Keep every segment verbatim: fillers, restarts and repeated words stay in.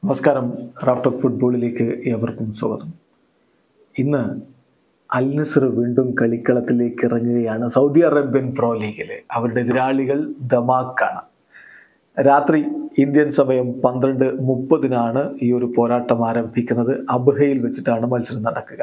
നമസ്കാരം. Raf talk ഫുട്ബോളിലേക്ക് ഏവർക്കും സ്വാഗതം. ഇന്ന് അൽ നസർ വീണ്ടും കളിക്കളത്തിലേക്ക് ഇറങ്ങുകയാണ്. സൗദി അറേബ്യൻ പ്രോ ലീഗിൽ അവരുടെ എതിരാളികൾ ദമാക്കാണ്. രാത്രി ഇന്ത്യൻ സമയം പന്ത്രണ്ട് മുപ്പതിനാണ് ഈ ഒരു പോരാട്ടം ആരംഭിക്കുന്നത്. അബ്ഹയിൽ വെച്ചിട്ടാണ് മത്സരം നടക്കുക.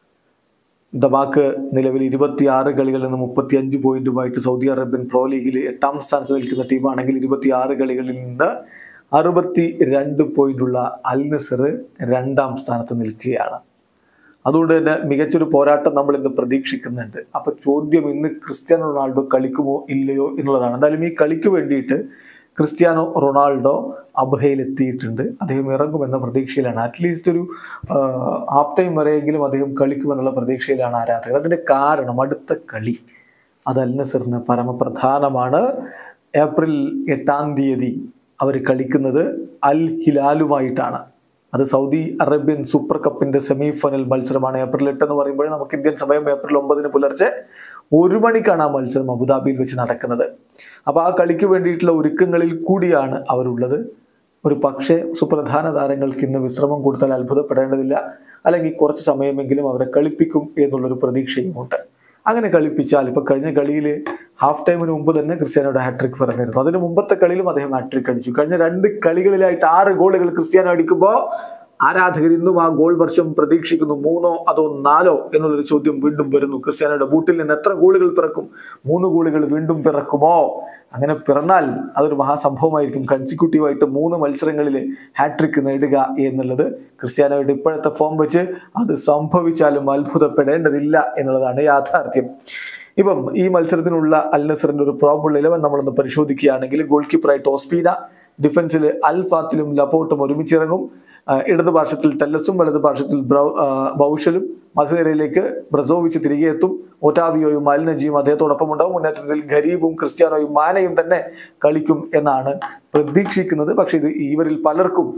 ദമാക്ക് നിലവിൽ ഇരുപത്തിയാറ് കളികളിൽ നിന്ന് മുപ്പത്തി അഞ്ച് പോയിന്റുമായിട്ട് സൗദി അറേബ്യൻ പ്രോ ലീഗിൽ എട്ടാം സ്ഥാനത്ത് നിൽക്കുന്ന ടീമാണെങ്കിൽ ഇരുപത്തിയാറ് കളികളിൽ നിന്ന് അറുപത്തി രണ്ട് പോയിന്റുള്ള അൽ നസർ രണ്ടാം സ്ഥാനത്ത് നിൽക്കുകയാണ്. അതുകൊണ്ട് തന്നെ മികച്ചൊരു പോരാട്ടം നമ്മൾ ഇന്ന് പ്രതീക്ഷിക്കുന്നുണ്ട്. അപ്പൊ ചോദ്യം ഇന്ന് ക്രിസ്ത്യാനോ റൊണാൾഡോ കളിക്കുമോ ഇല്ലയോ എന്നുള്ളതാണ്. എന്തായാലും ഈ കളിക്ക് വേണ്ടിയിട്ട് ക്രിസ്ത്യാനോ റൊണാൾഡോ അബ്ഹയിൽ എത്തിയിട്ടുണ്ട്. അദ്ദേഹം ഇറങ്ങുമെന്ന പ്രതീക്ഷയിലാണ്. അറ്റ്ലീസ്റ്റ് ഒരു ഹാഫ് ടൈം വരെയെങ്കിലും അദ്ദേഹം കളിക്കുമെന്നുള്ള പ്രതീക്ഷയിലാണ് ആരാധകർ. അതിന്റെ കാരണം അടുത്ത കളി അത് അൽ നസറിന് പരമപ്രധാനമാണ്. ഏപ്രിൽ എട്ടാം തീയതി അവർ കളിക്കുന്നത് അൽ ഹിലാലുമായിട്ടാണ്. അത് സൗദി അറേബ്യൻ സൂപ്പർ കപ്പിന്റെ സെമി ഫൈനൽ മത്സരമാണ്. ഏപ്രിൽ എട്ട് എന്ന് പറയുമ്പോൾ നമുക്ക് ഇന്ത്യൻ സമയം ഏപ്രിൽ ഒമ്പതിന് പുലർച്ചെ ഒരു മണിക്കാണ് ആ മത്സരം അബുദാബിയിൽ വെച്ച് നടക്കുന്നത്. അപ്പോൾ ആ കളിക്ക് വേണ്ടിയിട്ടുള്ള ഒരുക്കങ്ങളിൽ കൂടിയാണ് അവരുള്ളത്. ഒരു പക്ഷേ സുപ്രധാന താരങ്ങൾക്ക് ഇന്ന് വിശ്രമം കൊടുത്താൽ അത്ഭുതപ്പെടേണ്ടതില്ല. അല്ലെങ്കിൽ കുറച്ച് സമയമെങ്കിലും അവരെ കളിപ്പിക്കും എന്നുള്ളൊരു പ്രതീക്ഷയുമുണ്ട്. അങ്ങനെ കളിപ്പിച്ചാൽ ഇപ്പൊ കഴിഞ്ഞ കളിയിൽ ഹാഫ് ടൈമിന് മുമ്പ് തന്നെ ക്രിസ്ത്യാനോയുടെ ഹാട്രിക് പറഞ്ഞിരുന്നു. അതിന് മുമ്പത്തെ കളിയിലും അദ്ദേഹം ഹാട്രിക് അടിച്ചു. കഴിഞ്ഞ രണ്ട് കളികളിലായിട്ട് ആറ് ഗോളുകൾ ക്രിസ്ത്യാനോ അടിക്കുമ്പോൾ ആരാധകർ ഇന്നും ആ ഗോൾ വർഷം പ്രതീക്ഷിക്കുന്നു. മൂന്നോ അതോ നാലോ എന്നുള്ളൊരു ചോദ്യം വീണ്ടും വരുന്നു. ക്രിസ്ത്യാനോയുടെ ബൂട്ടിൽ നിന്ന് എത്ര ഗോളുകൾ പിറക്കും? മൂന്ന് ഗോളുകൾ വീണ്ടും പിറക്കുമോ? അങ്ങനെ പിറന്നാൽ അതൊരു മഹാസംഭവമായിരിക്കും. കൺസിക്യൂട്ടീവായിട്ട് മൂന്ന് മത്സരങ്ങളിൽ ഹാട്രിക് നേടുക എന്നുള്ളത് ക്രിസ്ത്യാനോയുടെ ഇപ്പോഴത്തെ ഫോം വെച്ച് അത് സംഭവിച്ചാലും അത്ഭുതപ്പെടേണ്ടതില്ല എന്നുള്ളതാണ് യാഥാർത്ഥ്യം. ഇപ്പം ഈ മത്സരത്തിനുള്ള അൽ നസറിന്റെ ഒരു പ്രോബബിൾ ഇലവൻ നമ്മളൊന്ന് പരിശോധിക്കുകയാണെങ്കിൽ ഗോൾ കീപ്പറായിട്ട് ഓസ്പീന, ഡിഫൻസിൽ അൽ ഫാത്തിലും ലപ്പോർട്ടും ഒരുമിച്ചിറങ്ങും. ഇടത് പാർശ്വത്തിൽ ടെല്ലസും വലത് പാർശ്വത്തിൽ ബൗഷലും മധ്യനിരയിലേക്ക് ബ്രസോവിച്ച് തിരികെ എത്തും. ഒറ്റാവിയോയും അൽ നജിയും അദ്ദേഹത്തോടൊപ്പം ഉണ്ടാവും. മുന്നേറ്റത്തിൽ ഖരീബും ക്രിസ്ത്യാനോയും മാനയും തന്നെ കളിക്കും എന്നാണ് പ്രതീക്ഷിക്കുന്നത്. പക്ഷെ ഇത് ഇവരിൽ പലർക്കും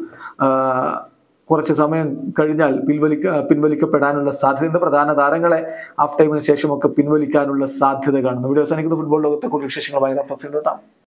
കുറച്ച് സമയം കഴിഞ്ഞാൽ പിൻവലിക്ക പിൻവലിക്കപ്പെടാനുള്ള സാധ്യതയുണ്ട്. പ്രധാന താരങ്ങളെ ഹാഫ് ടൈമിന് ശേഷമൊക്കെ പിൻവലിക്കാനുള്ള സാധ്യത കാണുന്നു. വീഡിയോ അവസാനിക്കുന്ന ഫുട്ബോൾ ലോകത്തെ കൂടുതൽ വിശേഷങ്ങളുമായി റാഫ് ടോക്സിൽ എത്താം.